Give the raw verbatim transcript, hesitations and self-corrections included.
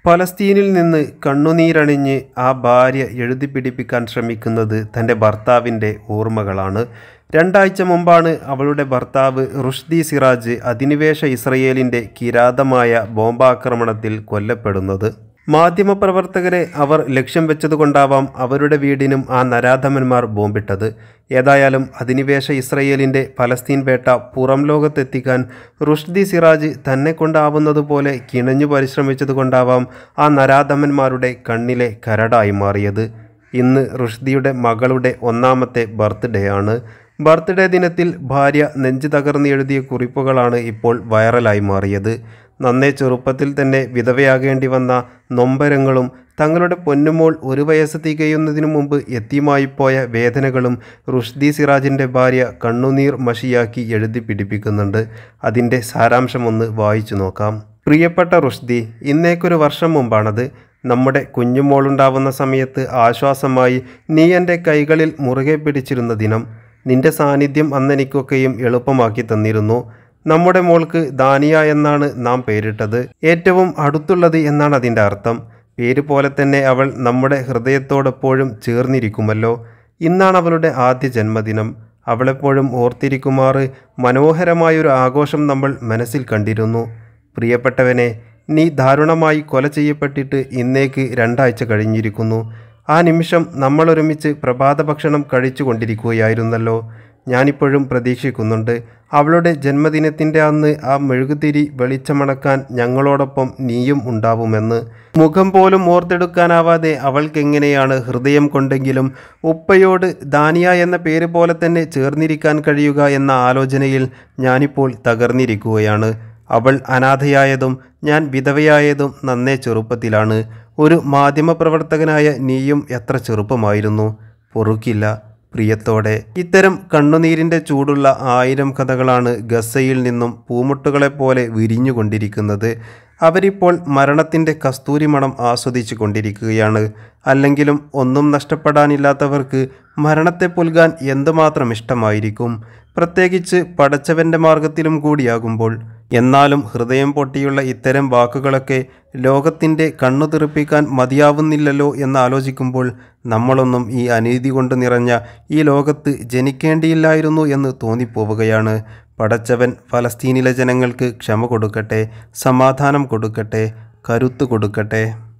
പലസ്തീനിൽ നിന്ന് കണ്ണുനീരണിഞ്ഞ് ആ ഭാര്യ എഴുതിപ്പിടിപ്പിക്കാൻ ശ്രമിക്കുന്നത് തൻ്റെ ഭർത്താവിൻ്റെ ഓർമ്മകളാണ്. രണ്ടാഴ്ച മുമ്പാണ് അവളുടെ ഭർത്താവ് റുഷ്ദി സിറാജ് അധിനിവേശ ഇസ്രയേലിൻ്റെ കിരാതമായ ബോംബാക്രമണത്തിൽ കൊല്ലപ്പെടുന്നത്. മാധ്യമപ്രവർത്തകരെ അവർ ലക്ഷ്യം വെച്ചതുകൊണ്ടാവാം അവരുടെ വീടിനും ആ നരാധമന്മാർ ബോംബിട്ടത്. ഏതായാലും അധിനിവേശ ഇസ്രയേലിൻ്റെ പലസ്തീൻ വേട്ട പുറം ലോകത്തെത്തിക്കാൻ റുഷ്ദി സിറാജ് തന്നെ കൊണ്ടാവുന്നതുപോലെ കിണഞ്ഞു പരിശ്രമിച്ചതുകൊണ്ടാവാം ആ നരാധമന്മാരുടെ കണ്ണിലെ കരടായി മാറിയത്. ഇന്ന് റുഷ്ദിയുടെ മകളുടെ ഒന്നാമത്തെ ബർത്ത്ഡേ ആണ്. ബർത്ത്ഡേ ദിനത്തിൽ ഭാര്യ നെഞ്ചു തകർന്ന് എഴുതിയ കുറിപ്പുകളാണ് ഇപ്പോൾ വൈറലായി മാറിയത്. നന്നേ ചെറുപ്പത്തിൽ തന്നെ വിധവയാകേണ്ടി വന്ന നൊമ്പരങ്ങളും തങ്ങളുടെ പൊന്നുമോൾ ഒരു വയസ്സ് തികയുന്നതിനു മുമ്പ് എത്തിയുമായിപ്പോയ വേദനകളും റുഷ്ദി സിറാജിൻ്റെ ഭാര്യ കണ്ണുനീർ മഷിയാക്കി എഴുതി പിടിപ്പിക്കുന്നുണ്ട്. അതിൻ്റെ സാരാംശമൊന്ന് വായിച്ചു നോക്കാം. പ്രിയപ്പെട്ട റുഷ്ദി, ഇന്നേക്കൊരു വർഷം മുമ്പാണത്. നമ്മുടെ കുഞ്ഞുമോളുണ്ടാവുന്ന സമയത്ത് ആശ്വാസമായി നീ എൻ്റെ കൈകളിൽ മുറുകെ പിടിച്ചിരുന്ന ദിനം. നിന്റെ സാന്നിധ്യം അന്നെനിക്കൊക്കെയും എളുപ്പമാക്കി തന്നിരുന്നു. നമ്മുടെ മോൾക്ക് ദാനിയ എന്നാണ് നാം പേരിട്ടത്. ഏറ്റവും അടുത്തുള്ളത് എന്നാണ് അതിൻ്റെ അർത്ഥം. പേര് പോലെ തന്നെ അവൾ നമ്മുടെ ഹൃദയത്തോടെപ്പോഴും ചേർന്നിരിക്കുമല്ലോ. ഇന്നാണ് അവളുടെ ആദ്യ ജന്മദിനം. അവളെപ്പോഴും ഓർത്തിരിക്കുമാറ് മനോഹരമായൊരു ആഘോഷം നമ്മൾ മനസ്സിൽ കണ്ടിരുന്നു. പ്രിയപ്പെട്ടവനെ, നീ ദാരുണമായി കൊല ചെയ്യപ്പെട്ടിട്ട് ഇന്നേക്ക് രണ്ടാഴ്ച കഴിഞ്ഞിരിക്കുന്നു. ആ നിമിഷം നമ്മളൊരുമിച്ച് പ്രഭാത ഭക്ഷണം കഴിച്ചു കൊണ്ടിരിക്കുകയായിരുന്നല്ലോ. ഞാനിപ്പോഴും പ്രതീക്ഷിക്കുന്നുണ്ട് അവളുടെ ജന്മദിനത്തിൻ്റെ അന്ന് ആ മെഴുകുതിരി വെളിച്ചമണക്കാൻ ഞങ്ങളോടൊപ്പം നീയും ഉണ്ടാവുമെന്ന്. മുഖം പോലും ഓർത്തെടുക്കാനാവാതെ അവൾക്കെങ്ങനെയാണ് ഹൃദയം കൊണ്ടെങ്കിലും ഉപ്പയോട് ദാനിയ എന്ന പേര് പോലെ തന്നെ ചേർന്നിരിക്കാൻ കഴിയുക എന്ന ആലോചനയിൽ ഞാനിപ്പോൾ തകർന്നിരിക്കുകയാണ്. അവൾ അനാഥയായതും ഞാൻ വിധവയായതും നന്നേ ചെറുപ്പത്തിലാണ്. ഒരു മാധ്യമപ്രവർത്തകനായ നീയും എത്ര ചെറുപ്പമായിരുന്നു. പൊറുക്കില്ല. പ്രിയത്തോടെ. ഇത്തരം കണ്ണുനീരിൻ്റെ ചൂടുള്ള ആയിരം കഥകളാണ് ഗസയിൽ നിന്നും പൂമുട്ടുകളെപ്പോലെ വിരിഞ്ഞുകൊണ്ടിരിക്കുന്നത്. അവരിപ്പോൾ മരണത്തിൻ്റെ കസ്തൂരി മണം ആസ്വദിച്ചു കൊണ്ടിരിക്കുകയാണ്. അല്ലെങ്കിലും ഒന്നും നഷ്ടപ്പെടാനില്ലാത്തവർക്ക് മരണത്തെ പുൽകാൻ എന്തുമാത്രം ഇഷ്ടമായിരിക്കും, പ്രത്യേകിച്ച് പടച്ചവൻ്റെ മാർഗത്തിലും കൂടിയാകുമ്പോൾ. എന്നാലും ഹൃദയം പൊട്ടിയുള്ള ഇത്തരം വാക്കുകളൊക്കെ ലോകത്തിൻ്റെ കണ്ണു തെറിപ്പിക്കാൻ മതിയാവുന്നില്ലല്ലോ എന്നാലോചിക്കുമ്പോൾ നമ്മളൊന്നും ഈ അനീതി കൊണ്ട് നിറഞ്ഞ ഈ ലോകത്ത് ജനിക്കേണ്ടിയില്ലായിരുന്നു എന്ന് തോന്നിപ്പോവുകയാണ്. പടച്ചവൻ ഫലസ്തീനിലെ ജനങ്ങൾക്ക് ക്ഷമ കൊടുക്കട്ടെ, സമാധാനം കൊടുക്കട്ടെ, കരുത്ത് കൊടുക്കട്ടെ.